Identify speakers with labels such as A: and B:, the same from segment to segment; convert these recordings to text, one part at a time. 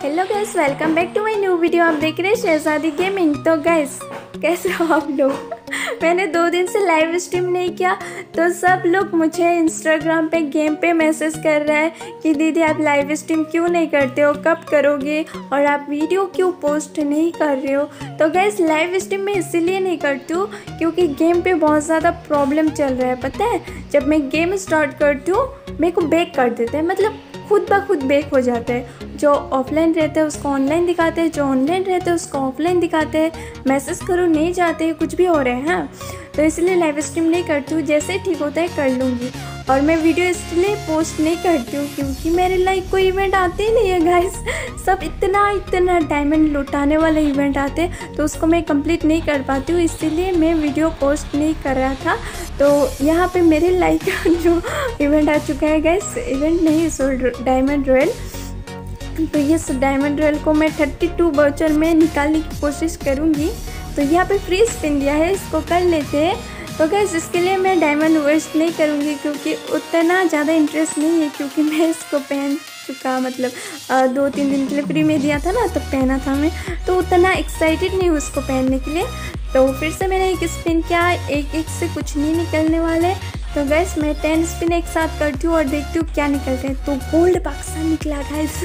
A: Hello guys, welcome back to my new video. आप देख रहे हैं शहजादी गेमिंग। तो गाइस कैसे हो आप लोग? मैंने 2 दिन से लाइव स्ट्रीम नहीं किया तो सब लोग मुझे इंस्टाग्राम पे गेम पे मैसेज कर रहा है कि दीदी आप लाइव स्ट्रीम क्यों नहीं करते हो, कब करोगे और आप वीडियो क्यों पोस्ट नहीं कर रहे हो। तो गाइस लाइव स्ट्रीम मैं इसीलिए नहीं करती हूँ क्योंकि गेम पे बहुत ज़्यादा प्रॉब्लम चल रहा है। पता है, जब मैं गेम स्टार्ट करती हूँ मेरे को बैक कर देते हैं, मतलब खुद ब खुद बैक हो जाता है। जो ऑफलाइन रहते हैं उसको ऑनलाइन दिखाते हैं, जो ऑनलाइन रहते हैं उसको ऑफलाइन दिखाते हैं। मैसेज करो नहीं जाते हैं, कुछ भी हो रहे हैं। हाँ, तो इसलिए लाइव स्ट्रीम नहीं करती हूँ, जैसे ठीक होता है कर लूँगी। और मैं वीडियो इसलिए पोस्ट नहीं करती हूँ क्योंकि मेरे लाइक कोई इवेंट आते ही नहीं है गाइस। सब इतना डायमंड लुटाने वाले इवेंट आते हैं तो उसको मैं कंप्लीट नहीं कर पाती हूँ, इसीलिए मैं वीडियो पोस्ट नहीं कर रहा था। तो यहाँ पे मेरे लाइक जो इवेंट आ चुका है गाइस, इवेंट नहीं सो डायमंड रॉयल। तो ये डायमंड रॉयल को मैं 32 वाउचर में निकालने की कोशिश करूँगी। तो यहाँ पे फ्री स्पिन दिया है, इसको कर लेते हैं। तो गाइस इसके लिए मैं डायमंड वेस्ट नहीं करूँगी क्योंकि उतना ज़्यादा इंटरेस्ट नहीं है, क्योंकि मैं इसको पहन चुका, मतलब 2-3 दिन के लिए फ्री में दिया था ना, तब पहना था मैं, तो उतना एक्साइटेड नहीं हूँ उसको पहनने के लिए। तो फिर से मैंने एक स्पिन किया, एक से कुछ नहीं निकलने वाले। तो गैस मैं 10 स्पिन एक साथ करती हूँ और देखती हूँ क्या निकलते हैं। तो गोल्ड बक्सा निकला गैस।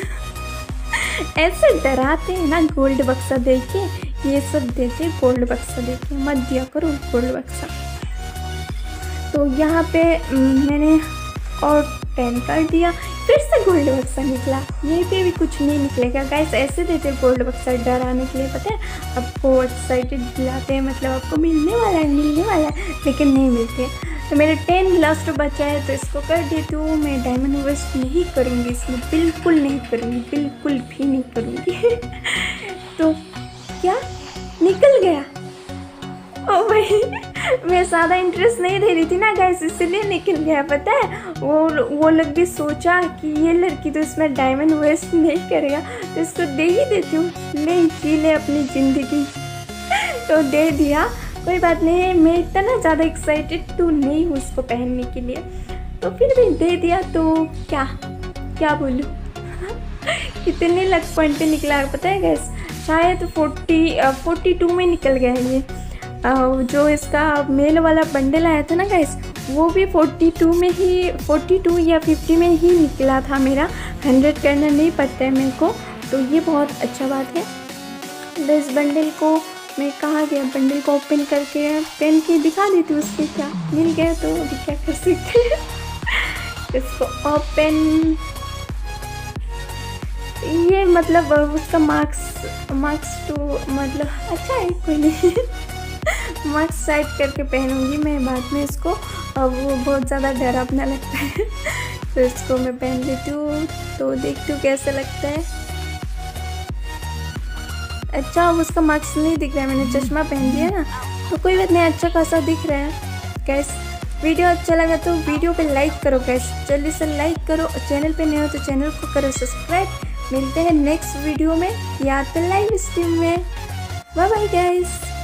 A: ऐसे डराते हैं ना गोल्ड बक्सा देख के, ये सब देते गोल्ड बक्सा देख के मत दिया करो गोल्ड बक्सा। तो यहाँ पे मैंने और 10 कर दिया, फिर से गोल्ड बक्सा निकला। यहीं पे भी कुछ नहीं निकलेगा गाइस, ऐसे देते गोल्ड बक्सा डराने के लिए। पता है, आपको एक्साइटेड दिलाते हैं, मतलब आपको मिलने वाला है, लेकिन नहीं मिलते। तो मेरे 10 लास्ट बचा है तो इसको कर देती हूँ। मैं डायमंड वेस्ट नहीं करूँगी, इसमें बिल्कुल नहीं करूँगी, बिल्कुल भी नहीं करूँगी। तो क्या निकल गया? ओ भाई, मैं ज़्यादा इंटरेस्ट नहीं दे रही थी ना गाइस, इसलिए निकल गया। पता है, वो लोग भी सोचा कि ये लड़की तो इसमें डायमंड वेस्ट नहीं करेगा तो इसको दे ही देती हूँ, ले जी ले अपनी ज़िंदगी। तो दे दिया, कोई बात नहीं। मैं इतना ज़्यादा एक्साइटेड तो नहीं हूँ उसको पहनने के लिए, तो फिर भी दे दिया। तो क्या बोलूँ। कितने लक पॉइंट पे निकला पता है गैस, शायद 42 में निकल गया है ये। जो इसका मेल वाला बंडल आया था ना गैस, वो भी 42 में ही, 42 या 50 में ही निकला था मेरा। 100 करना नहीं पड़ता है मेरे को, तो ये बहुत अच्छा बात है। तो इस बंडल को मैं कहाँ गया, बंडल को ओपन करके पेन के दिखा देती हूँ उसके क्या मिल गया। तो अभी क्या कर सकते हैं, इसको ओपन। ये मतलब उसका मार्क्स टू मतलब अच्छा है, कोई नहीं। मार्क्स साइड करके पहनूंगी मैं बाद में इसको, अब वो बहुत ज़्यादा डरावना लगता है। तो इसको मैं पहन लेती हूँ, तो देखती हूँ कैसा लगता है। अच्छा, अब उसका मार्क्स नहीं दिख रहा है, मैंने चश्मा पहन दिया ना, तो कोई बात नहीं, अच्छा खासा दिख रहा है। गैस वीडियो अच्छा लगा तो वीडियो पे लाइक करो गैस, जल्दी से लाइक करो। और चैनल पे नए हो तो चैनल को करो सब्सक्राइब। मिलते हैं नेक्स्ट वीडियो में या तो लाइव स्ट्रीम में। Bye bye guys.